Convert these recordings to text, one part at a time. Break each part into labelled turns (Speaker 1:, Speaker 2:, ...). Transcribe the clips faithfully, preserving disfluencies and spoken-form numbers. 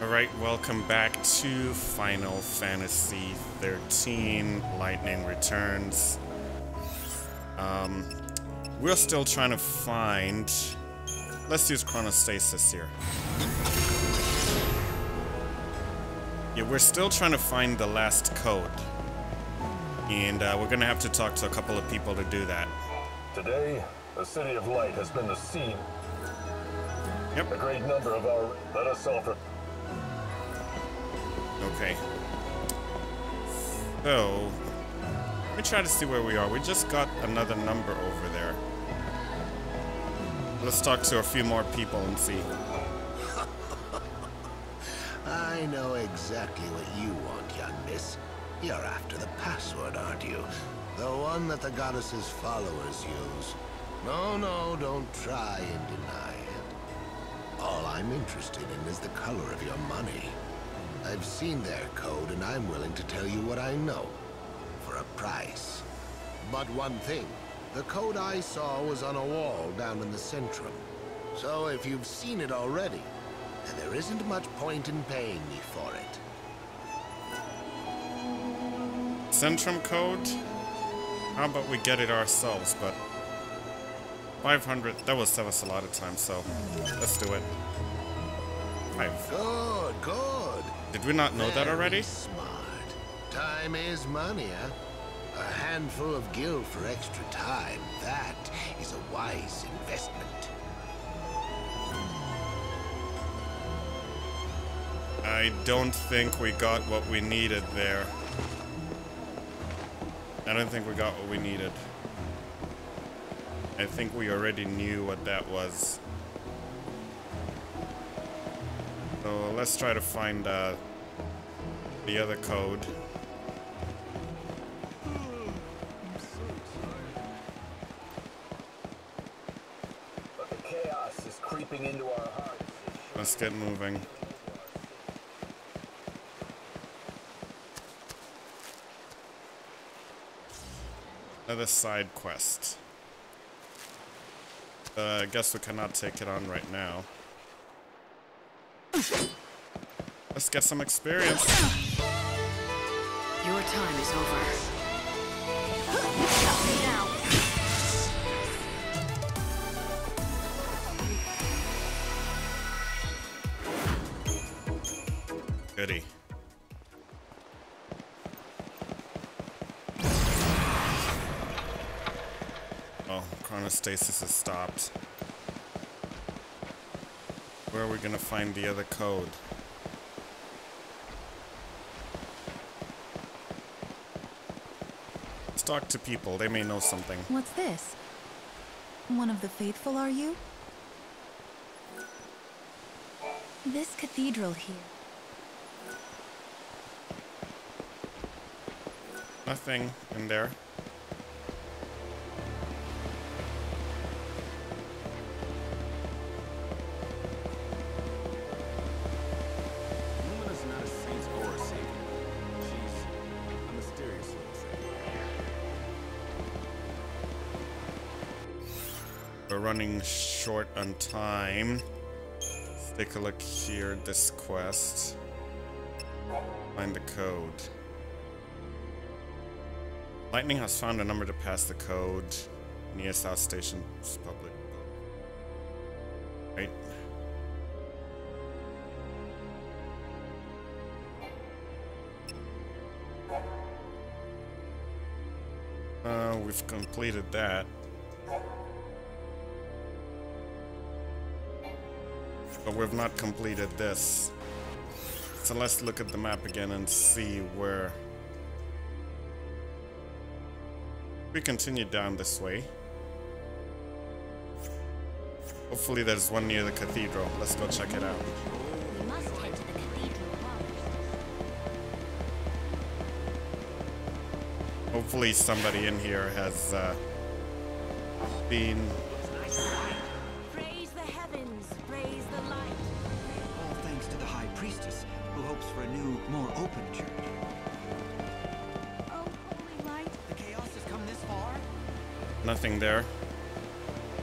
Speaker 1: Alright, welcome back to Final Fantasy thirteen, Lightning Returns. Um, we're still trying to find... Let's use Chronostasis here. Yeah, we're still trying to find the last code. And uh, we're gonna have to talk to a couple of people to do that.
Speaker 2: Today, the City of Light has been the scene.
Speaker 1: Yep.
Speaker 2: A great number of our... Let us offer...
Speaker 1: Okay. So, let me try to see where we are. We just got another number over there. Let's talk to a few more people and see.
Speaker 3: I know exactly what you want, young miss. You're after the password, aren't you? The one that the goddess's followers use. No, no, don't try and deny it. All I'm interested in is the color of your money. I've seen their code, and I'm willing to tell you what I know. For a price. But one thing. The code I saw was on a wall down in the Centrum. So if you've seen it already, then there isn't much point in paying me for it.
Speaker 1: Centrum code? How about we get it ourselves, but... five hundred, that will save us a lot of time, so... let's do it. Five.
Speaker 3: Good, good.
Speaker 1: Did we not know that already?
Speaker 3: Very smart. Time is money, huh? A handful of gil for extra time. That is a wise investment.
Speaker 1: I don't think we got what we needed there. I don't think we got what we needed. I think we already knew what that was. So let's try to find uh, the other code.
Speaker 2: But the chaos is creeping into our hearts.
Speaker 1: Let's get moving. Another side quest. Uh, I guess we cannot take it on right now. Let's get some experience.
Speaker 4: Your time is over. Now.
Speaker 1: Goody. Oh, Chronostasis has stopped. Where are we gonna find the other code? Let's talk to people. They may know something.
Speaker 5: What's this? One of the faithful, are you? This cathedral here.
Speaker 1: Nothing in there.
Speaker 6: Lumina's not a saint or a savior. She's a mysterious little savior.
Speaker 1: We're running short on time. Let's take a look here. This quest. Find the code. Lightning has found a number to pass the code near South Station's public. Right. Uh, we've completed that. But we've not completed this. So let's look at the map again and see where... We continue down this way. Hopefully there's one near the cathedral. Let's go check it out.
Speaker 4: We must head to the cathedral first.
Speaker 1: Hopefully somebody in here has uh, been...
Speaker 4: Praise the heavens, praise the light.
Speaker 7: All thanks to the High Priestess, who hopes for a new, more open church.
Speaker 4: Oh, holy light.
Speaker 7: The chaos has come this far?
Speaker 1: Nothing there.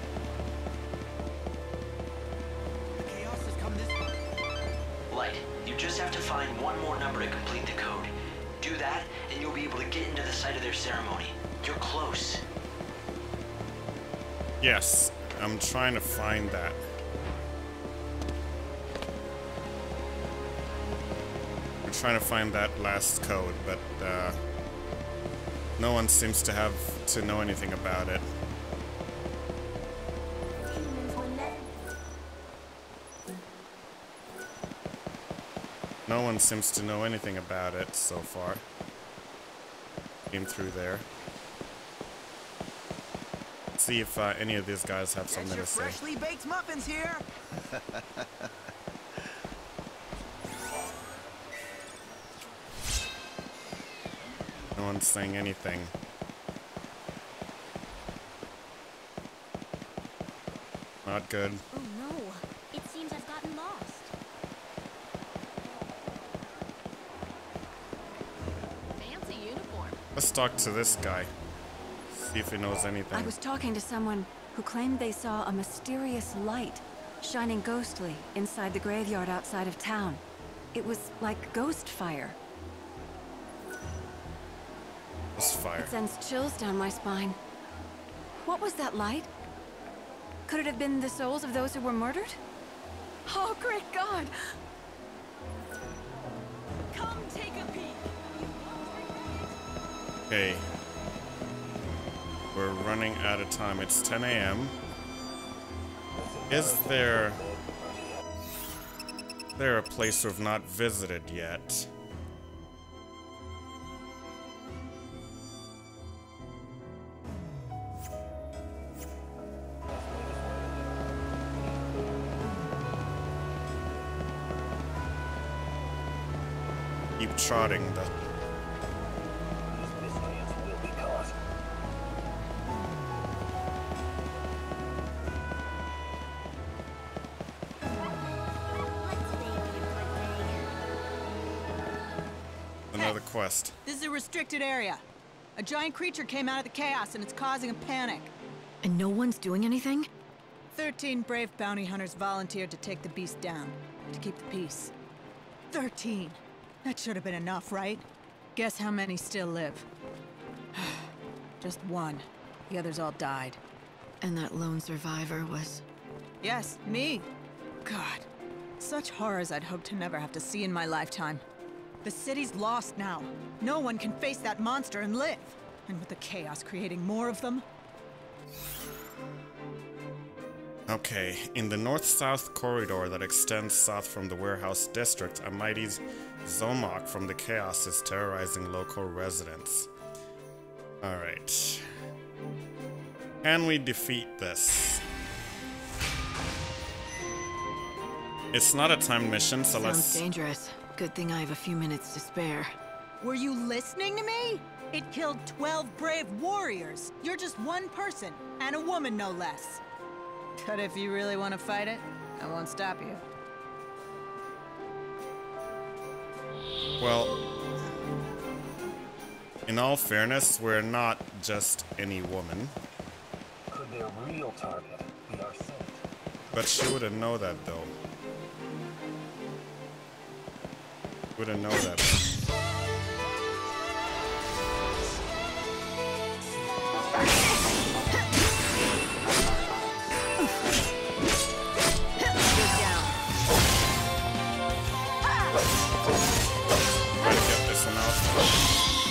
Speaker 7: The chaos has come this far?
Speaker 8: Light, you just have to find one more number to complete the code. Do that, and you'll be able to get into the site of their ceremony. You're close.
Speaker 1: Yes, I'm trying to find that. I'm trying to find that last code, but uh, no one seems to have to know anything about it. No one seems to know anything about it so far. Came through there. Let's see if uh, any of these guys have something to say.
Speaker 7: Freshly baked muffins here.
Speaker 1: No one's saying anything. Not good.
Speaker 4: Oh no, it seems I've gotten lost. Fancy uniform.
Speaker 1: Let's talk to this guy. See if he knows anything.
Speaker 9: I was talking to someone who claimed they saw a mysterious light shining ghostly inside the graveyard outside of town. It was like ghost fire.
Speaker 1: Ghost fire.
Speaker 9: It sends chills down my spine. What was that light? Could it have been the souls of those who were murdered? Oh, great God!
Speaker 4: Come take a peek.
Speaker 1: Okay. We're running out of time. It's ten A M Is there... there a place we've not visited yet? Keep trotting the... Another quest.
Speaker 10: This is a restricted area. A giant creature came out of the chaos and it's causing a panic.
Speaker 9: And no one's doing anything?
Speaker 10: Thirteen brave bounty hunters volunteered to take the beast down, to keep the peace. Thirteen. That should have been enough, right? Guess how many still live? Just one. The others all died.
Speaker 9: And that lone survivor was...
Speaker 10: Yes, me. God. Such horrors I'd hoped to never have to see in my lifetime. The city's lost now. No one can face that monster and live. And with the chaos creating more of them...
Speaker 1: Okay, in the north-south corridor that extends south from the warehouse district, a mighty Zomok from the chaos is terrorizing local residents. Alright. Can we defeat this? It's not a timed mission, so let's...
Speaker 9: Sounds dangerous. Good thing I have a few minutes to spare.
Speaker 10: Were you listening to me? It killed twelve brave warriors. You're just one person, and a woman no less. But if you really want to fight it, I won't stop you.
Speaker 1: Well, in all fairness, we're not just any woman.
Speaker 2: Could their real target be our saint?
Speaker 1: But she wouldn't know that, though. Wouldn't know that. Try to get this one out.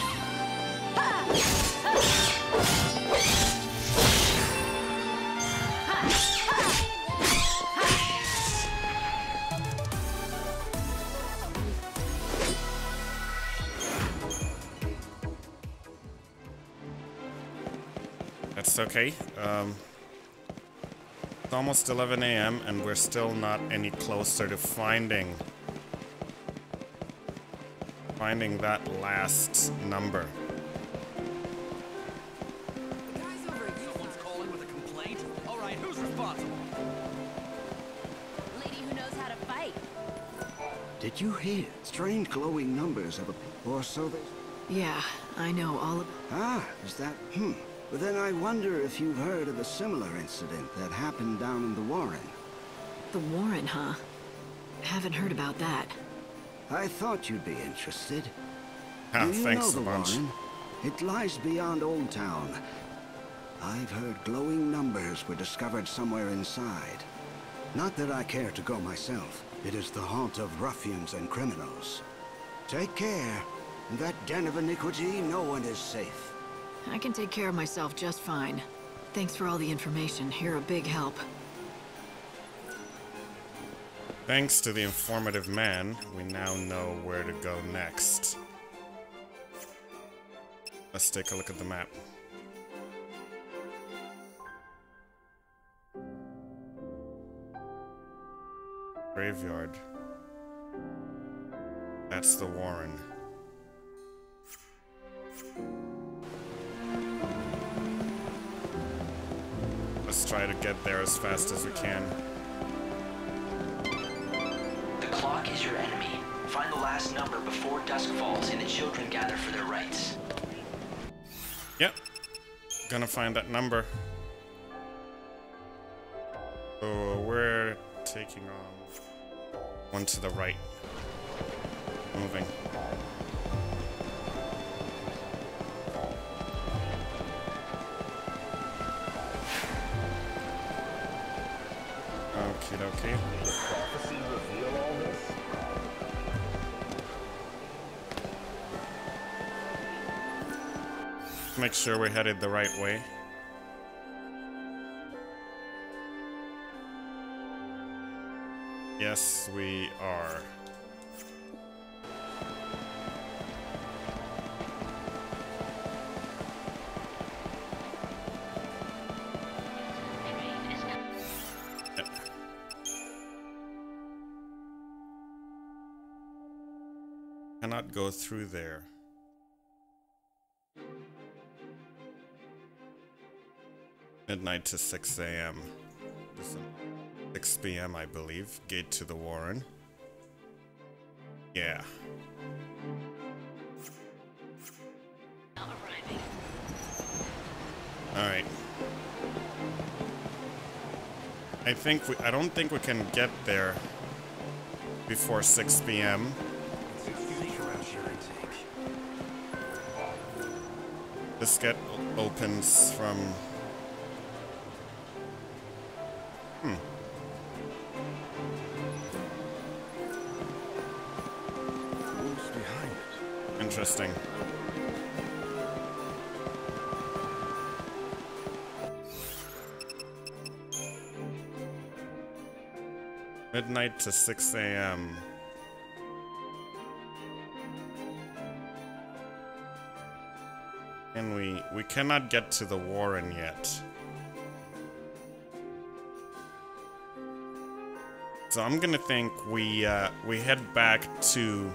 Speaker 1: That's okay. Um, it's almost eleven A M and we're still not any closer to finding finding that last number.
Speaker 6: The guys over at Someone's calling with a complaint? All right, who's responsible?
Speaker 4: Lady who knows how to fight.
Speaker 11: Did you hear? Strange glowing numbers of a... or so they...
Speaker 9: Yeah, I know all of...
Speaker 11: Ah, is that... Hmm. But then I wonder if you've heard of a similar incident that happened down in the Warren.
Speaker 9: The Warren, huh? Haven't heard about that.
Speaker 11: I thought you'd be interested.
Speaker 1: Ah,
Speaker 11: Do you
Speaker 1: thanks
Speaker 11: know
Speaker 1: a
Speaker 11: the
Speaker 1: bunch.
Speaker 11: Warren? It lies beyond Old Town. I've heard glowing numbers were discovered somewhere inside. Not that I care to go myself. It is the haunt of ruffians and criminals. Take care. In that den of iniquity, no one is safe.
Speaker 12: I can take care of myself just fine. Thanks for all the information. You're a big help.
Speaker 1: Thanks to the informative man, we now know where to go next. Let's take a look at the map. Graveyard. That's the Warren. Let's try to get there as fast as we can.
Speaker 8: The clock is your enemy. Find the last number before dusk falls and the children gather for their rites.
Speaker 1: Yep. Gonna find that number. So we're taking on one to the right. Moving. Okie dokie.
Speaker 2: Did prophecy reveal all this?
Speaker 1: Make sure we're headed the right way. Yes, we are. Yep. Cannot go through there. Midnight to six A M six P M I believe. Gate to the Warren. Yeah. Alright. I think we I don't think we can get there before six P M This gate opens from Hmm.
Speaker 6: Who's behind it?
Speaker 1: Interesting. Midnight to six A M And we we cannot get to the Warren yet. So I'm gonna think we uh, we head back to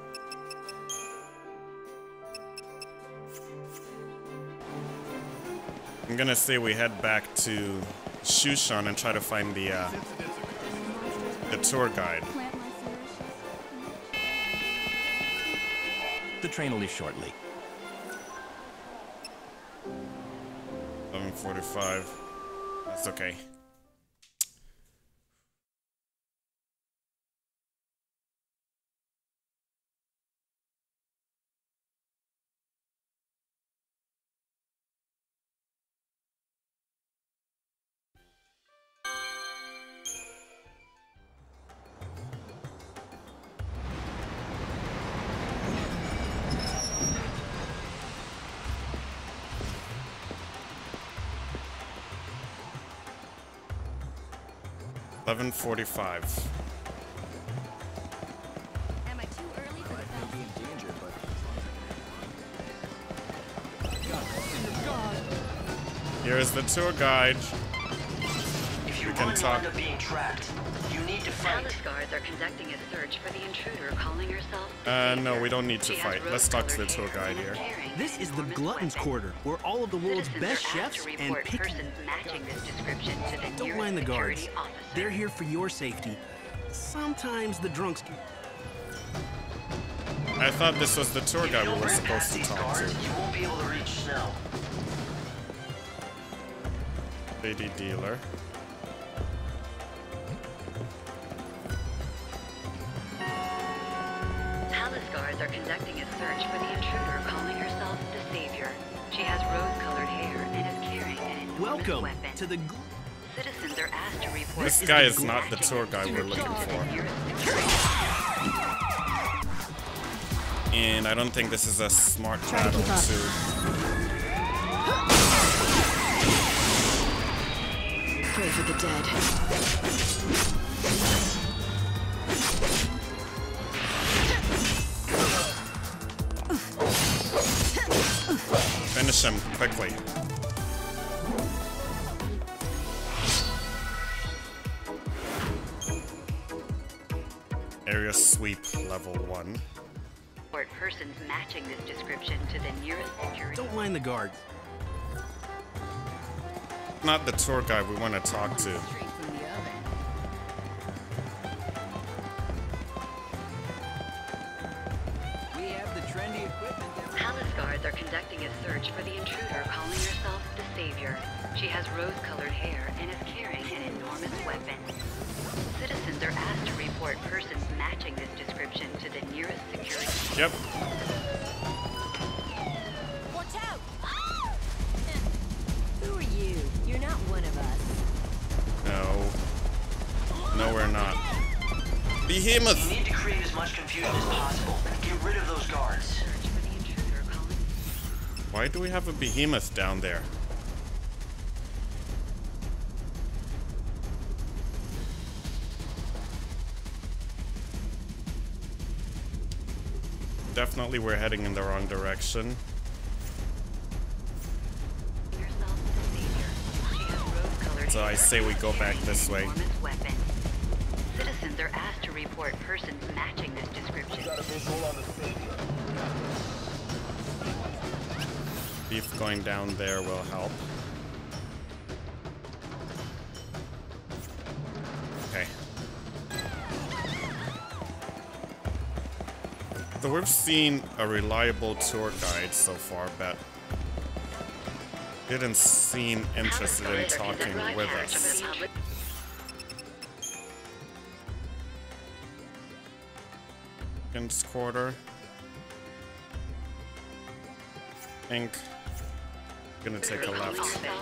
Speaker 1: I'm gonna say we head back to Shushan and try to find the uh, the tour guide.
Speaker 13: The train will leave shortly.
Speaker 1: eleven forty-five. That's okay. eleven forty-five.
Speaker 4: Am I too early for the
Speaker 6: Might be in danger, but
Speaker 1: Here is the tour guide.
Speaker 8: If you
Speaker 1: We can
Speaker 8: run,
Speaker 1: talk.
Speaker 8: you'll end up being trapped. You need to fight.
Speaker 14: Palace guards are conducting a search for the intruder calling herself.
Speaker 1: Uh, no, we don't need to fight. Let's talk to the tour guide here.
Speaker 13: This is the Glutton's Quarter, where all of the world's
Speaker 14: Citizens
Speaker 13: best
Speaker 14: are asked
Speaker 13: chefs
Speaker 14: to
Speaker 13: and
Speaker 14: report
Speaker 13: picky.
Speaker 14: persons matching this description to the
Speaker 13: Don't
Speaker 14: nearest
Speaker 13: mind the guards.
Speaker 14: security officer.
Speaker 13: They're here for your safety. Sometimes the drunks.
Speaker 1: I thought this was the tour guide we were
Speaker 8: Burn
Speaker 1: supposed
Speaker 8: past
Speaker 1: to
Speaker 8: these
Speaker 1: talk
Speaker 8: guards,
Speaker 1: to.
Speaker 8: you won't be able to reach Snow.
Speaker 1: Lady dealer.
Speaker 14: Palace guards are conducting a search for the intruder calling herself the Savior. She has rose-colored hair and is carrying an enormous
Speaker 13: Welcome
Speaker 14: weapon.
Speaker 13: to the.
Speaker 14: Citizens are asked to report.
Speaker 1: This guy is not the tour guide we're looking for. And I don't think this is a smart battle to...
Speaker 12: Pray for the dead.
Speaker 1: Finish him quickly. Area sweep level one.
Speaker 14: Report persons matching this description to the nearest security.
Speaker 13: Don't mind the guards.
Speaker 1: Not the tour guide we want to talk to.
Speaker 7: We have the trendy equipment.
Speaker 14: Palace guards are conducting a search for the intruder calling herself the Savior. She has rose-colored hair and is carrying an enormous weapon. Citizens are asked to report persons matching this description to the nearest security.
Speaker 1: Yep.
Speaker 4: Watch out! Who are you? You're not one of us.
Speaker 1: No. No, we're not. Behemoth!
Speaker 8: You need to create as much confusion as possible. Get rid of those guards.
Speaker 1: Why do we have a behemoth down there? Definitely we're heading in the wrong direction. So I say we go back this way.
Speaker 14: Citizens are asked to report persons matching this description.
Speaker 2: Got a visual on the Savior.
Speaker 1: Beef going down there will help. Okay. So we've seen a reliable tour guide so far, but didn't seem interested in talking with us. Second quarter. I think gonna take a left.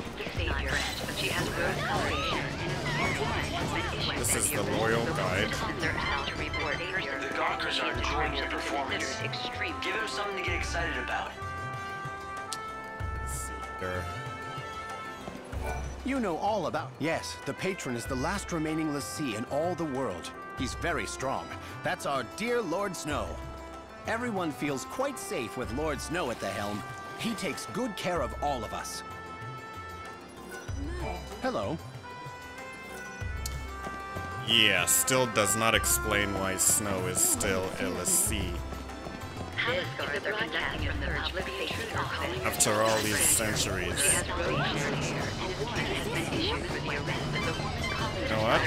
Speaker 1: This is the loyal guide.
Speaker 8: The Gawkers are enjoying your performance. Give him something to get excited about.
Speaker 1: Let's see here.
Speaker 15: You know all about... Yes, the Patron is the last remaining L'Cie in all the world. He's very strong. That's our dear Lord Snow. Everyone feels quite safe with Lord Snow at the helm. He takes good care of all of us. Hello.
Speaker 1: Yeah, still does not explain why Snow is still a L'Cie. After all these centuries. You know what?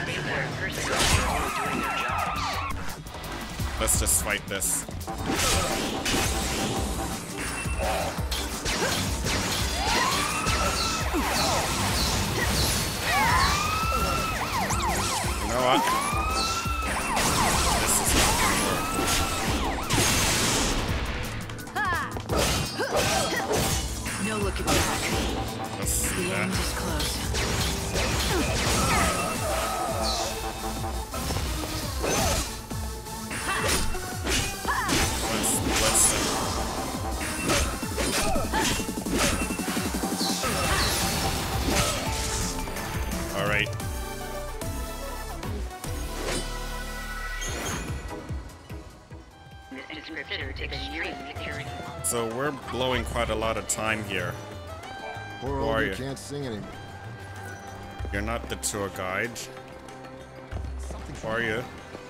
Speaker 1: Let's just fight this. You know what? This is not gonna work.
Speaker 12: No looking back.
Speaker 1: Let's see
Speaker 12: The
Speaker 1: that.
Speaker 12: end is close.
Speaker 1: Let's, let's All right. So we're blowing quite a lot of time here.
Speaker 16: Poor
Speaker 1: Who are
Speaker 16: old
Speaker 1: you?
Speaker 16: can't sing anymore.
Speaker 1: You're not the tour guide. Who are you?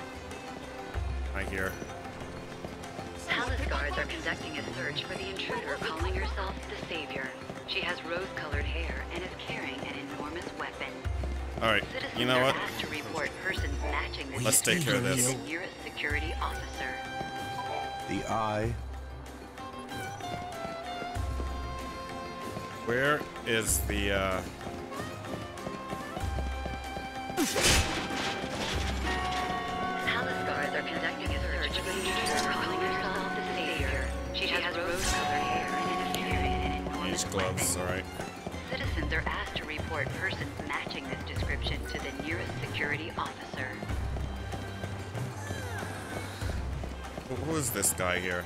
Speaker 1: I hear.
Speaker 14: Palace guards are conducting a search for the intruder calling herself the Savior. She has rose-colored hair and is carrying an enormous weapon.
Speaker 1: Alright,
Speaker 14: Citizens
Speaker 1: you know
Speaker 14: are
Speaker 1: what?
Speaker 14: asked to report persons matching this
Speaker 1: Let's take care of
Speaker 14: description
Speaker 1: this.
Speaker 14: to the nearest security officer.
Speaker 15: The Eye.
Speaker 1: Where is the, uh...
Speaker 14: Palace guards are conducting a search for the intruder calling
Speaker 1: gloves, alright.
Speaker 14: Citizens are asked to report persons matching this description to the nearest security officer.
Speaker 1: Who is this guy here?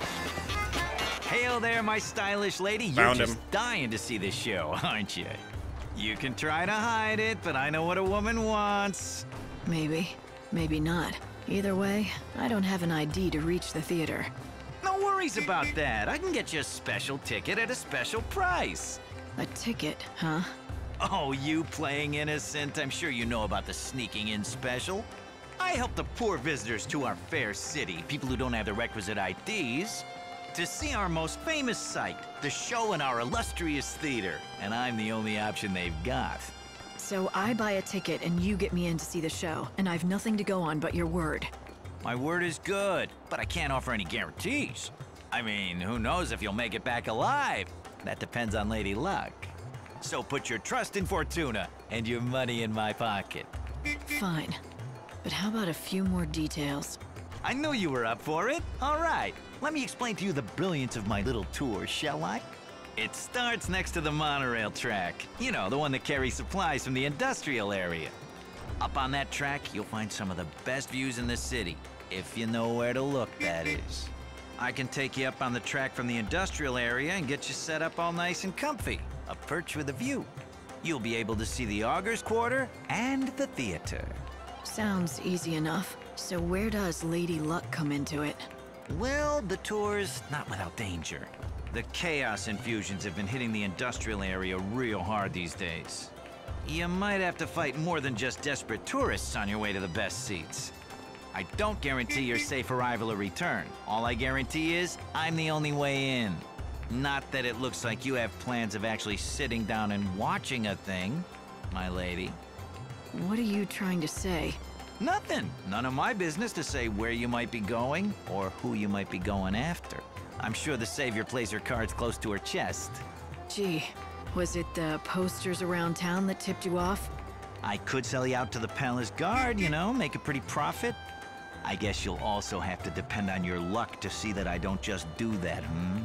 Speaker 16: Hail there, my stylish lady.
Speaker 1: Found
Speaker 16: You're just
Speaker 1: him.
Speaker 16: dying to see this show, aren't you? You can try to hide it, but I know what a woman wants.
Speaker 12: Maybe. Maybe not. Either way, I don't have an I D to reach the theater.
Speaker 16: No worries about that. I can get you a special ticket at a special price.
Speaker 12: A ticket, huh?
Speaker 16: Oh, you playing innocent? I'm sure you know about the sneaking in special. I help the poor visitors to our fair city, people who don't have the requisite I Ds, to see our most famous sight, the show in our illustrious theater. And I'm the only option they've got.
Speaker 12: So I buy a ticket and you get me in to see the show, and I've nothing to go on but your word.
Speaker 16: My word is good, but I can't offer any guarantees. I mean, who knows if you'll make it back alive? That depends on Lady Luck. So put your trust in Fortuna and your money in my pocket.
Speaker 12: Fine. But how about a few more details?
Speaker 16: I knew you were up for it. All right, let me explain to you the brilliance of my little tour, shall I? It starts next to the monorail track. You know, the one that carries supplies from the industrial area. Up on that track, you'll find some of the best views in the city. If you know where to look, that is. I can take you up on the track from the industrial area and get you set up all nice and comfy. A perch with a view. You'll be able to see the Augers Quarter and the theater.
Speaker 12: Sounds easy enough. So where does Lady Luck come into it?
Speaker 16: Well, the tour's not without danger. The chaos infusions have been hitting the industrial area real hard these days. You might have to fight more than just desperate tourists on your way to the best seats. I don't guarantee your safe arrival or return. All I guarantee is I'm the only way in. Not that it looks like you have plans of actually sitting down and watching a thing, my lady.
Speaker 12: What are you trying to say?
Speaker 16: Nothing. None of my business to say where you might be going or who you might be going after. I'm sure the Savior plays her cards close to her chest.
Speaker 12: Gee, was it the posters around town that tipped you off?
Speaker 16: I could sell you out to the Palace Guard, you know, make a pretty profit. I guess you'll also have to depend on your luck to see that I don't just do that, hmm?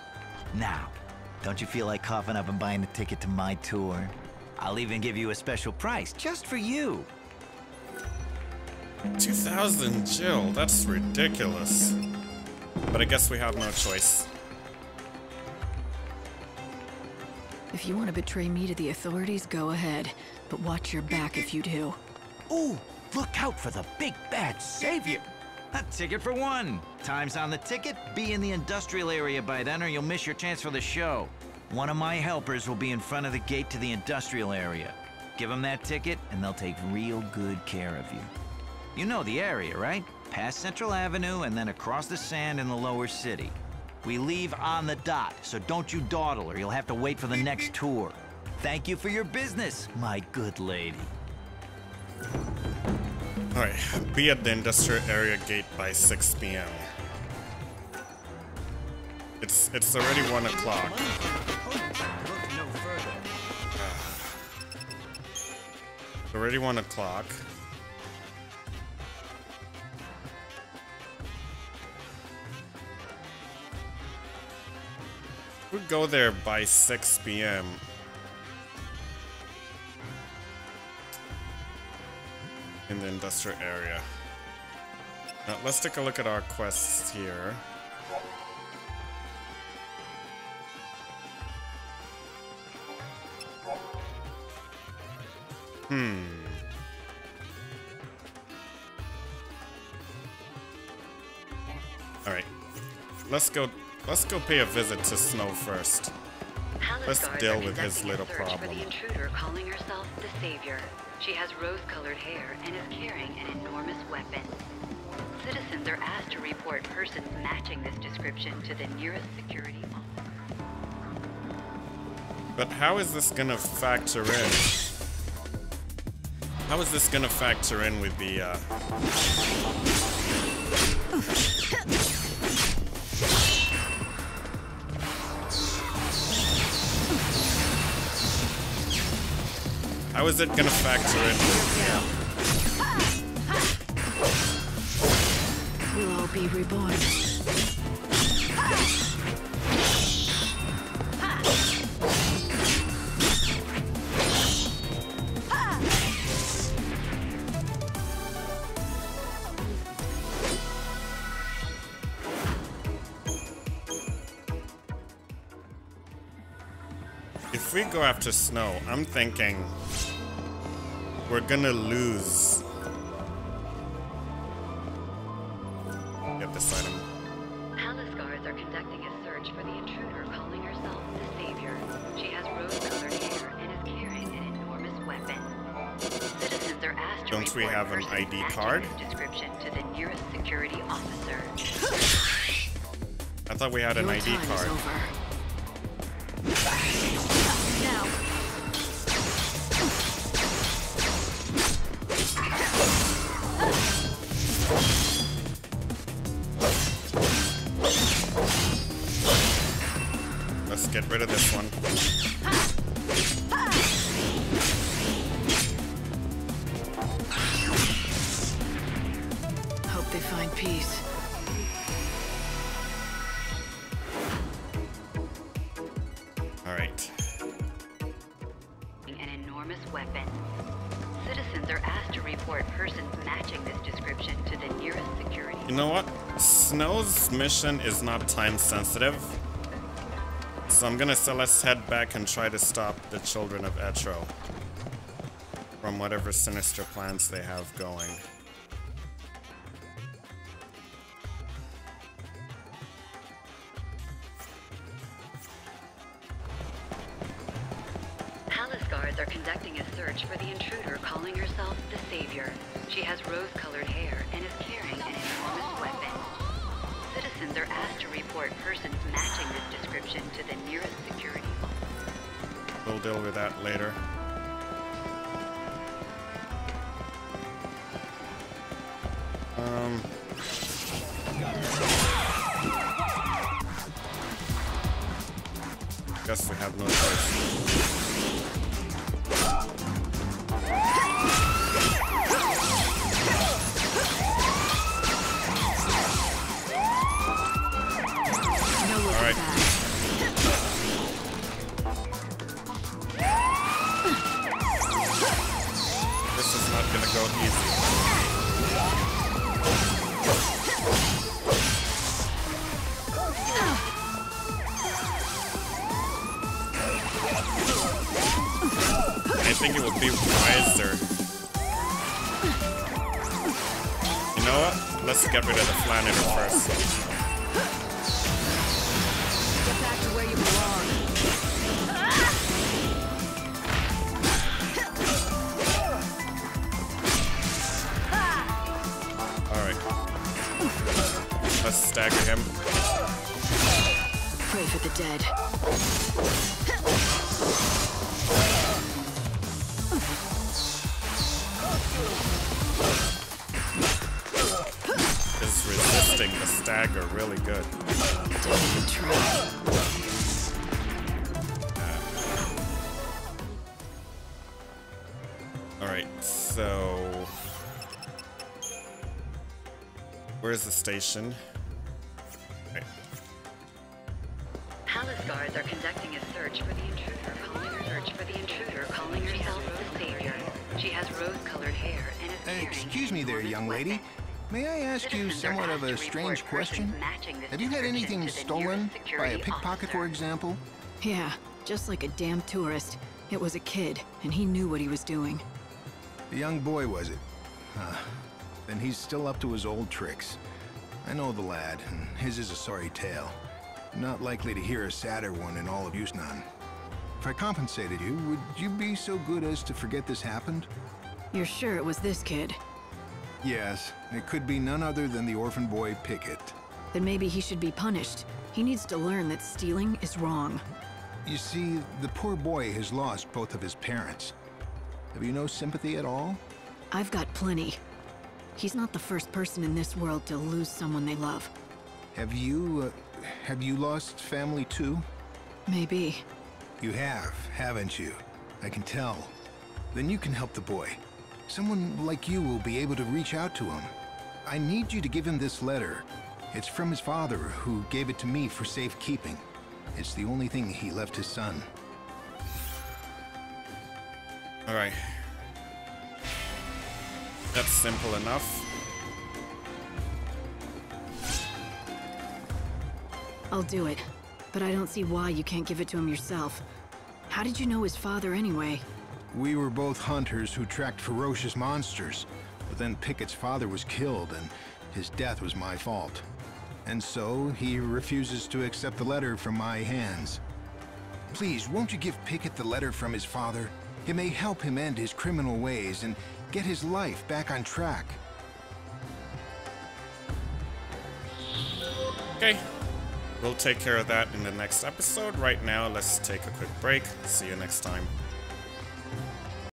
Speaker 16: Now, don't you feel like coughing up and buying a ticket to my tour? I'll even give you a special price, just for you.
Speaker 1: two thousand Jill, that's ridiculous. But I guess we have no choice.
Speaker 12: If you want to betray me to the authorities, go ahead. But watch your back if you do.
Speaker 16: Ooh, look out for the big bad Savior! A ticket for one. Time's on the ticket. Be in the industrial area by then or you'll miss your chance for the show. One of my helpers will be in front of the gate to the industrial area. Give them that ticket and they'll take real good care of you. You know the area, right? Past Central Avenue and then across the sand in the lower city. We leave on the dot, so don't you dawdle or you'll have to wait for the next tour. Thank you for your business, my good lady.
Speaker 1: Alright, be at the industrial area gate by six p m It's it's already one o'clock. It's already one o'clock. We'll go there by six p m in the industrial area. Now let's take a look at our quests here. Hmm. All right. Let's go Let's go pay a visit to Snow first. Let's deal with his little problem.
Speaker 14: For the intruder calling herself the Savior. She has rose-colored hair and is carrying an enormous weapon. Citizens are asked to report persons matching this description to the nearest security officer.
Speaker 1: But how is this gonna factor in? How is this gonna factor in with the, uh... How is it gonna factor in with the, uh...
Speaker 12: We'll all be reborn.
Speaker 1: if we go after Snow, I'm thinking we're gonna lose. Get this item.
Speaker 14: Palace guards are conducting a search for the intruder calling herself the Savior. She has rose-colored hair and is carrying an enormous weapon. Citizens are asked to
Speaker 1: Don't we
Speaker 14: report
Speaker 1: have an
Speaker 14: persons
Speaker 1: I D
Speaker 14: matching
Speaker 1: card?
Speaker 14: this description to the nearest security officer.
Speaker 1: I thought we had an
Speaker 12: Your
Speaker 1: I D
Speaker 12: time is
Speaker 1: card.
Speaker 12: over.
Speaker 9: Now.
Speaker 1: Let's get rid of this one.
Speaker 12: Hope they find peace.
Speaker 1: All right.
Speaker 14: An enormous weapon. Citizens are asked to report persons matching this description to the nearest security.
Speaker 1: You know what? Snow's mission is not time sensitive. So I'm gonna say let's head back and try to stop the children of Etro from whatever sinister plans they have going.
Speaker 14: Palace guards are conducting a search for the intruder calling herself the Savior. She has rose-colored hair and is carrying an enormous weapon. Citizens are asked to report persons matching this description to the nearest security officer.
Speaker 1: We'll deal with that later. Um. Guess we have no choice. All right. This is not gonna go easy. I think it would be wiser. You know what? Let's get rid of the Flanider first.
Speaker 10: Get back to where you belong.
Speaker 1: Alright. Let's stagger him.
Speaker 12: Pray for the dead.
Speaker 1: Is resisting the stagger really good.
Speaker 12: Don't even try.
Speaker 1: Alright, so where's the station? Okay.
Speaker 14: Palace guards are conducting a search for the intruder calling her search for the intruder calling herself the Savior. She has rose-colored hair and is carrying
Speaker 17: Excuse me
Speaker 14: an
Speaker 17: there,
Speaker 14: enormous
Speaker 17: young lady.
Speaker 14: weapon.
Speaker 17: May I ask you
Speaker 14: Citizens are
Speaker 17: somewhat of
Speaker 14: asked
Speaker 17: a
Speaker 14: to
Speaker 17: strange
Speaker 14: report
Speaker 17: question?
Speaker 14: persons matching this
Speaker 17: Have you had
Speaker 14: description
Speaker 17: anything
Speaker 14: to the
Speaker 17: stolen
Speaker 14: nearest
Speaker 17: by a
Speaker 14: security
Speaker 17: pickpocket, for example?
Speaker 12: Yeah, just like a damn tourist. It was a kid, and he knew what he was doing.
Speaker 17: A young boy, was it? Huh. Then he's still up to his old tricks. I know the lad, and his is a sorry tale. Not likely to hear a sadder one in all of Yusnan. If I compensated you, would you be so good as to forget this happened?
Speaker 12: You're sure it was this kid?
Speaker 17: Yes, it could be none other than the orphan boy Pickett.
Speaker 12: Then maybe he should be punished. He needs to learn that stealing is wrong.
Speaker 17: You see, the poor boy has lost both of his parents. Have you no sympathy at all?
Speaker 12: I've got plenty. He's not the first person in this world to lose someone they love.
Speaker 17: Have you, uh, have you lost family too?
Speaker 12: Maybe.
Speaker 17: You have, haven't you? I can tell. Then you can help the boy. Someone like you will be able to reach out to him. I need you to give him this letter. It's from his father, who gave it to me for safekeeping. It's the only thing he left his son.
Speaker 1: All right. That's simple enough.
Speaker 12: I'll do it, but I don't see why you can't give it to him yourself. How did you know his father anyway?
Speaker 17: We were both hunters who tracked ferocious monsters, but then Pickett's father was killed, and his death was my fault. And so, he refuses to accept the letter from my hands. Please, won't you give Pickett the letter from his father? It may help him end his criminal ways and get his life back on track.
Speaker 1: Okay. We'll take care of that in the next episode. Right now, let's take a quick break. See you next time.